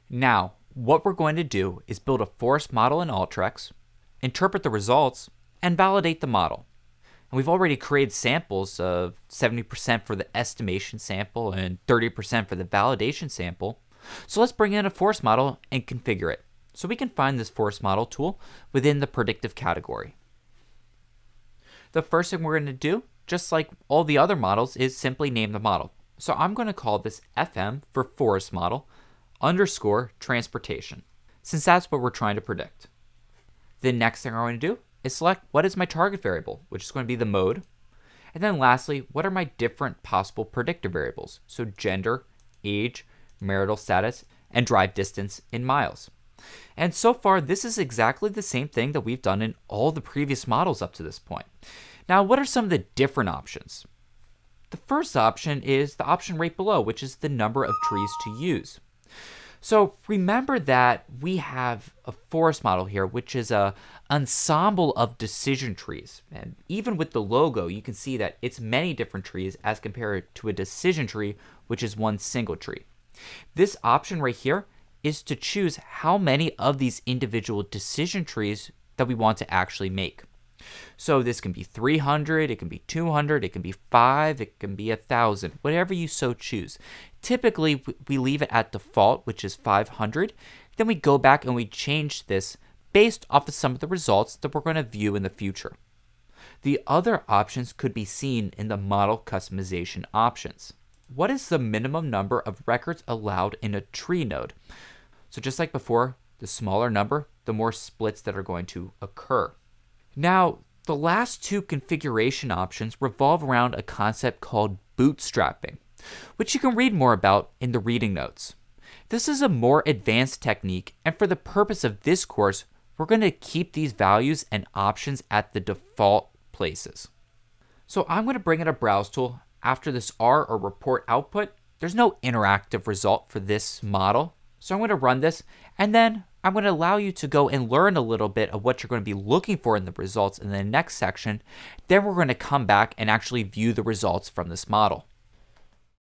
Now, what we're going to do is build a forest model in Alteryx, interpret the results, and validate the model. And we've already created samples of 70% for the estimation sample and 30% for the validation sample. So let's bring in a forest model and configure it. So we can find this forest model tool within the predictive category. The first thing we're going to do, just like all the other models, is simply name the model. So I'm going to call this FM for forest model underscore transportation, since that's what we're trying to predict. The next thing I'm going to do is select what is my target variable, which is going to be the mode. And then lastly, what are my different possible predictor variables? So gender, age, marital status, and drive distance in miles. And so far, this is exactly the same thing that we've done in all the previous models up to this point. Now, what are some of the different options? The first option is the option right below, which is the number of trees to use. So remember that we have a forest model here, which is an ensemble of decision trees. And even with the logo, you can see that it's many different trees as compared to a decision tree, which is one single tree. This option right here is to choose how many of these individual decision trees that we want to actually make. So this can be 300, it can be 200, it can be 5, it can be 1,000, whatever you so choose. Typically, we leave it at default, which is 500. Then we go back and we change this based off of some of the results that we're going to view in the future. The other options could be seen in the model customization options. What is the minimum number of records allowed in a tree node? So just like before, the smaller number, the more splits that are going to occur. Now, the last two configuration options revolve around a concept called bootstrapping, which you can read more about in the reading notes. This is a more advanced technique, and for the purpose of this course, we're going to keep these values and options at the default places. So I'm going to bring in a browse tool after this R or report output. There's no interactive result for this model, so I'm going to run this, and then I'm going to allow you to go and learn a little bit of what you're going to be looking for in the results in the next section. Then we're going to come back and actually view the results from this model.